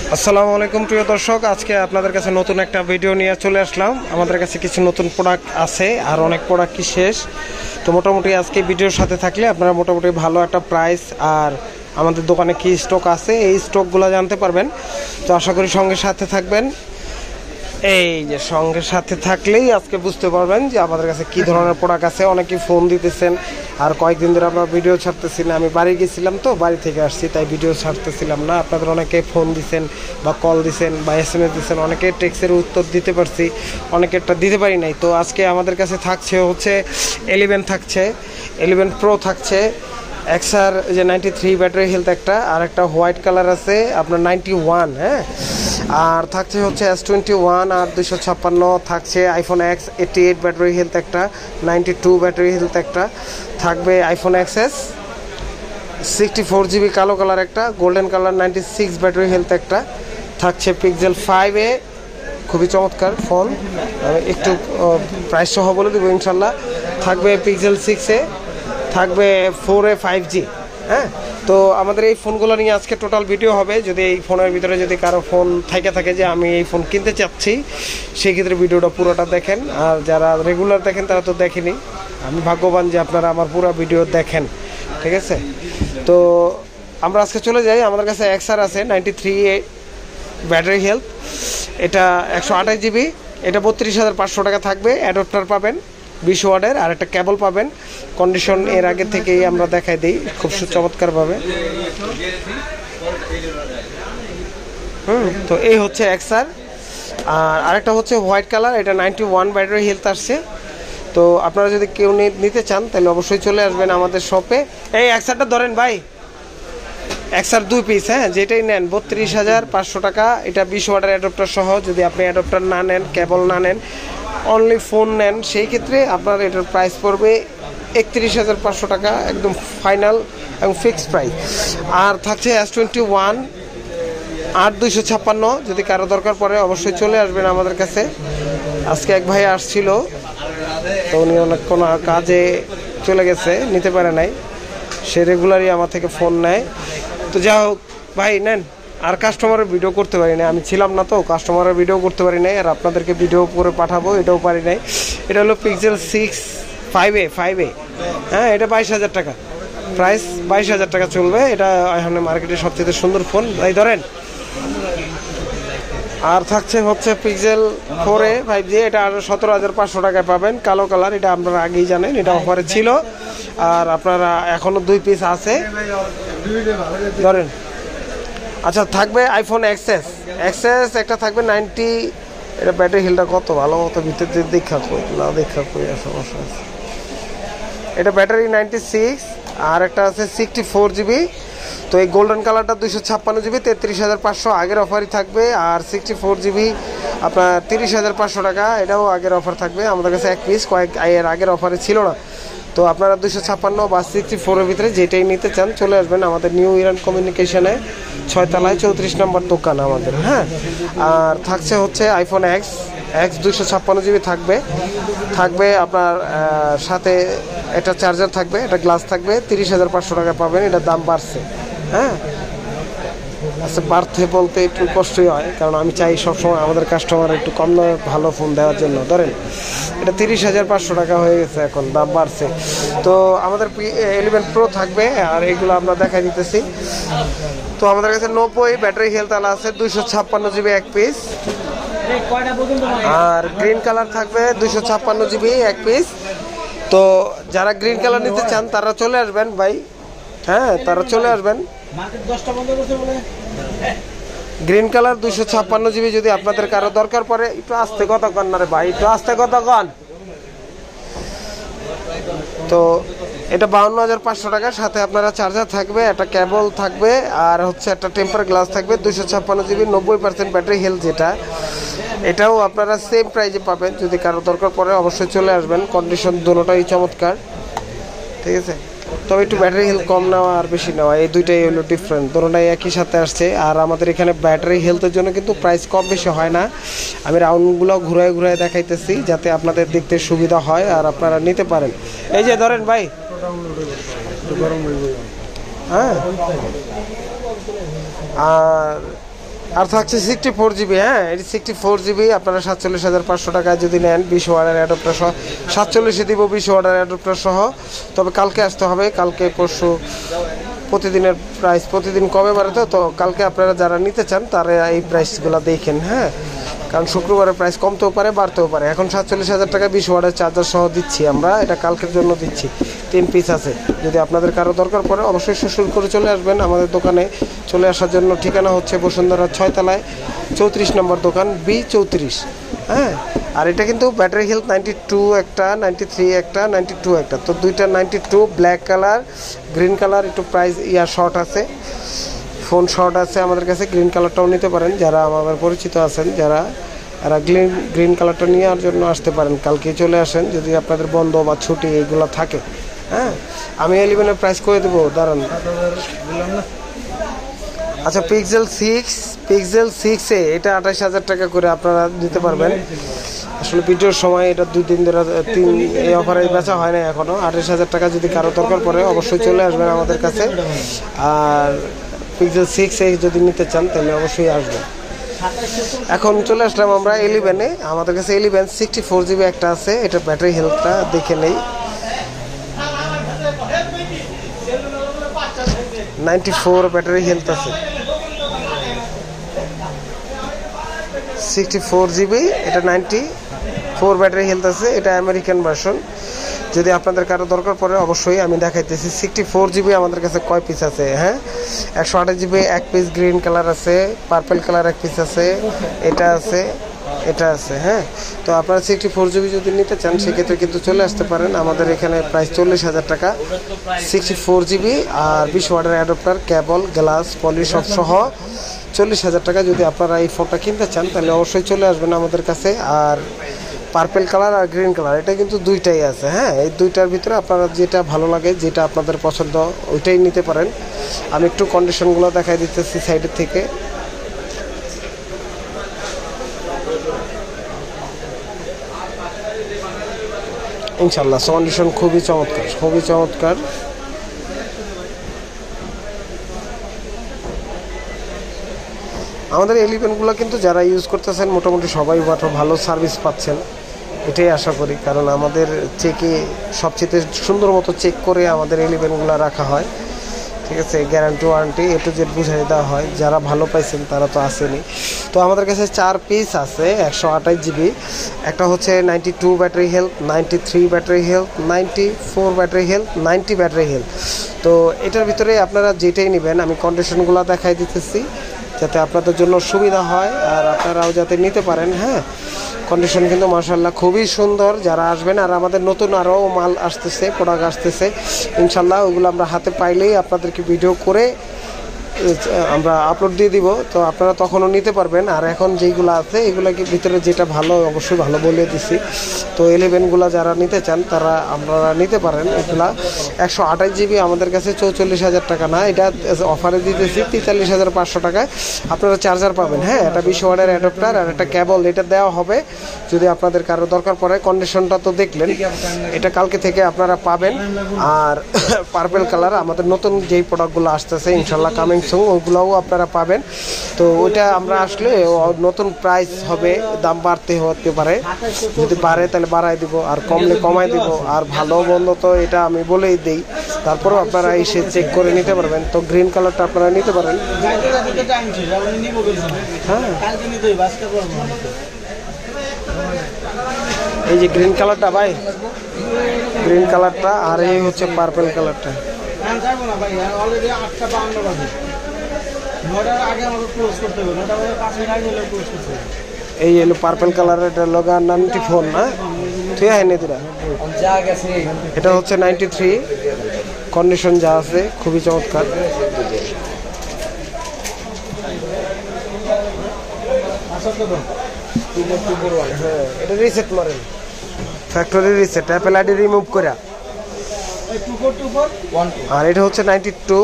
আসসালামু আলাইকুম প্রিয় দর্শক, আজকে আপনাদের কাছে নতুন একটা ভিডিও নিয়ে চলে আসলাম। আমাদের কাছে কিছু নতুন প্রোডাক্ট আছে, আর অনেক প্রোডাক্ট কি শেষ। তো মোটামুটি আজকে ভিডিওর সাথে থাকলে আপনারা মোটামুটি ভালো একটা প্রাইস আর আমাদের দোকানে কি স্টক আছে এই স্টকগুলো জানতে পারবেন। তো আশা করি সঙ্গে সাথে থাকবেন। এই যে সঙ্গে সাথে থাকলেই আজকে বুঝতে পারবেন যে আমাদের কাছে কি ধরনের প্রোডাক্ট আছে। অনেকেই ফোন দিতেছেন, আর কয়েকদিন ধরে আমরা ভিডিও ছাড়তেছি না। আমি বাড়ি গেছিলাম, তো বাড়ি থেকে আসছি, তাই ভিডিও ছাড়তেছিলাম না। আপনাদের অনেকে ফোন দিছেন বা কল দিছেন বা SMS দিছেন, অনেকে টেক্সটের উত্তর দিতে পারছি, অনেকেরটা দিতে পারি নাই। তো আজকে আমাদের কাছে থাকছে হচ্ছে 11 থাকছে, 11 Pro থাকছে, এক্সার যে 93 ব্যাটারি হেলথ একটা, আর একটা হোয়াইট কালার আছে আপনার 91, হ্যাঁ। আর থাকছে হচ্ছে S21 আর 256 থাকছে, আইফোন X88 ব্যাটারি হেলথ একটা, 92 ব্যাটারি হেলথ একটা থাকবে, আইফোন XS 64GB কালো কালার একটা, গোল্ডেন কালার 96 ব্যাটারি হেলথ একটা থাকছে, পিক্সেল 5A খুবই চমৎকার ফোন, একটু প্রাইস সহ বলে দেবো ইনশাল্লাহ। থাকবে পিক্সেল 6A, থাকবে 4A 5G, হ্যাঁ। তো আমাদের এই ফোনগুলো নিয়ে আজকে টোটাল ভিডিও হবে। যদি এই ফোনের ভিতরে যদি কারো ফোন থাকে যে আমি এই ফোন কিনতে চাচ্ছি, সেক্ষেত্রে ভিডিওটা পুরোটা দেখেন। আর যারা রেগুলার দেখেন তারা তো দেখেনি, আমি ভাগ্যবান যে আপনারা আমার পুরো ভিডিও দেখেন, ঠিক আছে। তো আমরা আজকে চলে যাই। আমাদের কাছে এক্সার আছে 93 ব্যাটারি হেলথ, এটা 128GB, এটা 32,500 টাকা থাকবে। অ্যাডাপ্টার পাবেন 20 ওয়াটের, আর একটা কেবল পাবেন। কন্ডিশন এর আগে থেকেই আমরা দেখাই দিই খুব চমৎকারভাবে। তো এই হচ্ছে এক্সার। আর আরেকটা হচ্ছে হোয়াইট কালার, এটা 91 ব্যাটারি হেলথ আসছে। তো আপনারা যদি কেউ নিতে চান তাহলে অবশ্যই চলে আসবেন আমাদের শপে। এই এক্সারটা ধরেন ভাই, এক্সার 2 পিস, হ্যাঁ, যেটাই নেন 32,500 টাকা। এটা 20 ওয়াটের অ্যাডাপ্টার সহ। যদি আপনি অ্যাডাপ্টার না নেন, কেবল না নেন, অনলি ফোন নেন, সেই ক্ষেত্রে আপনার এটার প্রাইস পড়বে 31,500 টাকা, একদম ফাইনাল এবং ফিক্সড প্রাইস। আর থাকছে S21 আর 256, যদি কারো দরকার পড়ে অবশ্যই চলে আসবেন আমাদের কাছে। আজকে এক ভাই আসছিল, তো উনি অনেক কোনো কাজে চলে গেছে, নিতে পারে নাই। সে রেগুলারই আমার থেকে ফোন নেয়। তো যা হোক ভাই, নেন। আর কাস্টমারের ভিডিও করতে পারি না, আমি ছিলাম না, তো কাস্টমারের ভিডিও করতে পারি নাই, আর আপনাদেরকে ভিডিও করে পাঠাবো এটাও পারি নাই। এটা হলো পিক্সেল 5A, হ্যাঁ, এটা 22,000 টাকা প্রাইস, 22,000 টাকা চলবে। এটা এখন মার্কেটের সবচেয়ে সুন্দর ফোন, তাই ধরেন। আর থাকছে হচ্ছে পিক্সেল 4A 5G, এটা আরও 17,500 টাকায় পাবেন, কালো কালার। এটা আপনারা আগেই জানেন, এটা অফারে ছিল, আর আপনারা এখনও 2 পিস আছে, ধরেন। আচ্ছা, থাকবে আইফোন XS একটা থাকবে 90, এটা ব্যাটারি হেলটা কত ভালো মতো ভিতরে দেখা কই না, দেখা কই সমস্যা আছে। এটা ব্যাটারি 96, আর একটা আছে 64GB। তো এই গোল্ডেন কালারটা 256GB, 33,500 আগের অফারই থাকবে। আর 64GB আপনার 30,500 টাকা, এটাও আগের অফার থাকবে আমাদের কাছে। এক পিস এর আগের অফারে ছিল না। তো আপনারা 256 বা 64-এর ভিতরে যেটাই নিতে চান চলে আসবেন আমাদের নিউ ইরান কমিউনিকেশনে 6 তলায় 34 নম্বর দোকান আমাদের, হ্যাঁ। আর থাকছে হচ্ছে আইফোন X 256GB থাকবে আপনার সাথে একটা চার্জার থাকবে, একটা গ্লাস থাকবে, 30,500 টাকা পাবেন। এটার দাম বাড়ছে, হ্যাঁ। আচ্ছা, বাড়তে বলতে একটু কষ্টই হয়, কারণ আমি চাই সবসময় আমাদের কাস্টমার একটু কম দামে ভালো ফোন দেওয়ার জন্য। ধরেন এটা 30,500 টাকা হয়ে গেছে, এখন দাম বাড়ছে। তো আমাদের 11 Pro থাকবে, আর এগুলো আমরা দেখাই দিতেছি। তো আমাদের কাছে 90 ব্যাটারি হেলথ আলা আছে, 256GB এক পিস। আর গ্রিন কালার থাকবে 256GB এক পিস। তো যারা গ্রিন কালার নিতে চান তারা চলে আসবেন ভাই, হ্যাঁ, তারা চলে আসবেন। গ্রিন কালার 256GB যদি আপনাদের কারো দরকার পড়ে, একটু আস্তে কথা কন না রে ভাই, একটু আস্তে কথা কন। তো এটা 52,500 টাকা, সাথে আপনারা চার্জার থাকবে, একটা কেবল থাকবে, আর হচ্ছে একটা টেম্পার গ্লাস থাকবে। 256GB 90% ব্যাটারি হেলথ, যেটা এটাও আপনারা সেম প্রাইজে পাবেন। যদি কারো দরকার পড়ে অবশ্যই চলে আসবেন। কন্ডিশন দুটোটাই চমৎকার, ঠিক আছে। তবে একটু ব্যাটারি হেলথ কম নেওয়া আর বেশি নেওয়া, এই দুইটাই হলো ডিফারেন্ট, দুটোটাই একই সাথে আসছে। আর আমাদের এখানে ব্যাটারি হেলথের জন্য কিন্তু প্রাইস কম বেশি হয় না। আমি রাউন্ডগুলো ঘুরায় দেখাইতেছি যাতে আপনাদের দেখতে সুবিধা হয় আর আপনারা নিতে পারেন। এই যে ধরেন ভাই, হ্যাঁ। আর আর থাকছে 64 GB। হ্যাঁ, এটি 64 GB। আপনারা 47,500 টাকায় যদি নেন 20 ওয়াটের অ্যাডাপ্টার সহ 47-এ দিব 20 ওয়াটের অ্যাডাপ্টার সহ। তবে কালকে আসতে হবে, কালকে পরশু প্রতিদিনের প্রাইস প্রতিদিন কমে বাড়ে, তো কালকে আপনারা যারা নিতে চান তারা এই প্রাইসগুলো দেখেন। হ্যাঁ, কারণ শুক্রবারের প্রাইস কমতেও পারে বাড়তেও পারে। এখন 47,000 টাকা 20 ওয়াটের চার্জার সহ দিচ্ছি আমরা, এটা কালকের জন্য দিচ্ছি। 3 পিস আছে। যদি আপনাদের কারো দরকার পড়ে অবশ্যই শ্বশুর করে চলে আসবেন আমাদের দোকানে। চলে আসার জন্য ঠিকানা হচ্ছে বসুন্ধরা 6 তলায় 34 নম্বর দোকান, B34। হ্যাঁ, আর এটা কিন্তু ব্যাটারি হেলথ 92 একটা, 93 একটা, 92 একটা। তো দুইটা 92 ব্ল্যাক কালার, গ্রিন কালার একটু প্রাইস শর্ট আছে, ফোন শর্ট আছে আমাদের কাছে। গ্রিন কালারটাও নিতে পারেন যারা আমাদের পরিচিত আছেন, যারা গ্রিন কালারটা নেওয়ার জন্য আসতে পারেন। কালকে চলে আসেন যদি আপনাদের বন্ধ বা ছুটি এগুলো থাকে। হ্যাঁ, আমি 11-এর প্রাইস করে দেবো, দাঁড়ান। আচ্ছা, পিক্সেল 6 এটা 28,000 টাকা করে আপনারা দিতে পারবেন। আসলে ভিডিওর সময় এটা 2-3 ধরে এই অফারে বেচা হয় না এখনও। 28,000 টাকা যদি কারো দরকার পড়ে অবশ্যই চলে আসবেন আমাদের কাছে। আর পিক্সেল 6 যদি নিতে চান তাহলে অবশ্যই আসবেন। এখন চলে আসলাম আমরা 11-এ। আমাদের কাছে 11 64 GB একটা আছে। এটা ব্যাটারি হেলথটা দেখে নেই। 94 ব্যাটারি হেলথ আছে, 64 GB। এটা 94 ব্যাটারি হেলথ আছে। এটা আমেরিকান ভার্সন। যদি আপনাদের কারো দরকার পড়ে অবশ্যই আমি দেখাইতেছি। 64 GB আমাদের কাছে কয় পিস আছে? হ্যাঁ, 128 GB এক পিস, গ্রিন কালার আছে, পার্পল কালার এক পিস আছে, এটা আছে, এটা আছে। হ্যাঁ, তো আপনারা 64 GB যদি নিতে চান সেক্ষেত্রে কিন্তু চলে আসতে পারেন আমাদের এখানে। প্রাইস 40,000 টাকা 64 GB। আর 20 ওয়াটের অ্যাডাপ্টার, কেবল, গ্লাস, পলিশ সহ 40,000 টাকা। যদি আপনারা এই ফোনটা কিনতে চান তাহলে অবশ্যই চলে আসবেন আমাদের কাছে। আর পার্পল কালার আর গ্রিন কালার এটা কিন্তু দুইটাই আছে। হ্যাঁ, এই দুইটার ভিতরে আপনারা যেটা ভালো লাগে, যেটা আপনাদের পছন্দ ওইটাই নিতে পারেন। আমি একটু কন্ডিশনগুলো দেখাই দিতেছি সাইডের থেকে। ইনশাল্লাহ কন্ডিশন খুবই চমৎকার, খুবই চমৎকার। আমাদের 11গুলো কিন্তু যারা ইউজ করতেছেন মোটামুটি সবাই ভালো সার্ভিস পাচ্ছেন, এটাই আশা করি। কারণ আমাদের চেকে সবচেয়ে সুন্দর মতো চেক করে আমাদের 11গুলো রাখা হয়। ঠিক আছে, guarantee warranty A to Z বুঝাই দেওয়া হয়। যারা ভালো পাইছেন তারা তো আসেনি। তো আমাদের কাছে 4 পিস আছে 128 GB। একটা হচ্ছে 92 battery health, 93 battery health, 94 battery health, 90 battery health. তো এটার ভিতরে আপনারা যেটাই নেবেন আমি কন্ডিশনগুলো দেখাই দিতেছি যাতে আপনাদের জন্য সুবিধা হয় আর আপনারাও যাতে নিতে পারেন। হ্যাঁ, কন্ডিশন কিন্তু মাশাআল্লাহ খুবই সুন্দর। যারা আসবেন, আর আমাদের নতুন আরও মাল আসতেছে, প্রোডাক্ট আসতেছে ইনশাল্লাহ। ওগুলো আমরা হাতে পাইলেই আপনাদেরকে ভিডিও করে আমরা আপলোড দিয়ে দিব, তো আপনারা তখনও নিতে পারবেন। আর এখন যেইগুলো আছে এগুলোকে ভিতরে যেটা ভালো অবশ্যই ভালো বলে দিছি। তো 11গুলো যারা নিতে চান তারা আপনারা নিতে পারেন। এগুলা 128 GB আমাদের কাছে 44,000 টাকা না, এটা অফারে দিতেছি 43,500 টাকায়। আপনারা চার্জার পাবেন। হ্যাঁ, এটা 20 ওয়াটের অ্যাডাপ্টার আর একটা কেবল, এটা দেওয়া হবে যদি আপনাদের কারো দরকার পড়ে। কন্ডিশনটা তো দেখলেন, এটা কালকে থেকে আপনারা পাবেন। আর পার্পল কালার আমাদের নতুন যেই প্রোডাক্টগুলো আসতেছে ইনশাল্লাহ কামিং সুন, ওগুলোও আপনারা পাবেন। তো ওইটা আমরা আসলে নতুন প্রাইস হবে, দাম বাড়তে হতে পারে। যদি বাড়ে তাহলে বাড়াই দিব, আর কমলে কমাই দিব। আর ভালো মন্দ তো এটা আমি বলেই দিই, তারপরেও আপনারা এসে চেক করে নিতে পারবেন। তো গ্রিন কালারটা আপনারা নিতে পারেন। হ্যাঁ, এই যে গ্রিন কালারটা ভাই, গ্রিন কালারটা, আর এই হচ্ছে পার্পল কালারটা। এই হলো পার্পল কালার, এটা লগা 94 না, তুই হয়নি তোরা। এটা হচ্ছে 93, কন্ডিশন যা আছে খুবই চমৎকার। হ্যাঁ, এটা রিসেট মারেন, factory reset, Apple ID remove করে। আর এটা হচ্ছে 92,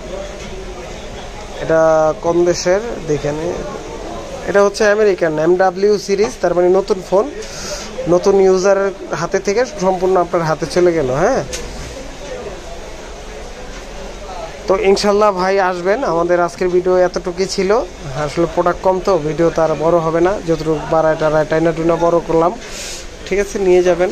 এটা কম দেশের দেখেন। এটা হচ্ছে আমেরিকান MW সিরিজ, তার মানে নতুন ফোন, নতুন ইউজারের হাতে থেকে সম্পূর্ণ আপনার হাতে চলে গেল। হ্যাঁ, তো ইনশাল্লাহ ভাই আসবেন। আমাদের আজকের ভিডিও এতটুকুই ছিল। আসলে প্রোডাক্ট কম তো ভিডিও তার বড় হবে না, যতটুকু বাড়ায় টাড়ায় টাইনা টুনা বড় করলাম। ঠিক আছে, নিয়ে যাবেন।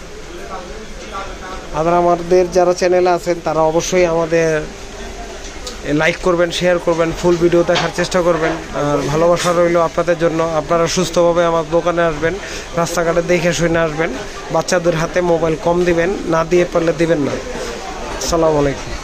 আর আমাদের যারা চ্যানেলে আছেন তারা অবশ্যই আমাদের লাইক করবেন, শেয়ার করবেন, ফুল ভিডিও দেখার চেষ্টা করবেন। আর ভালোবাসা রইল আপনাদের জন্য। আপনারা সুস্থভাবে আমার দোকানে আসবেন, রাস্তাঘাটে দেখে শুনে আসবেন। বাচ্চাদের হাতে মোবাইল কম দিবেন, না দিয়ে পারলে দিবেন না। আসসালামু আলাইকুম।